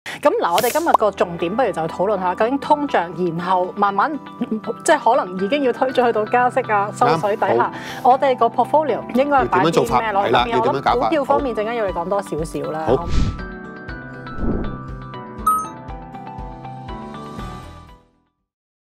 咁嗱，我哋今日個重點不如就討論下究竟通脹，然後慢慢即係可能已經要推咗去到加息啊、收水底下，我哋個 portfolio 應該係擺啲咩落去？特別我諗股票方面陣間要你講多少少啦。 好。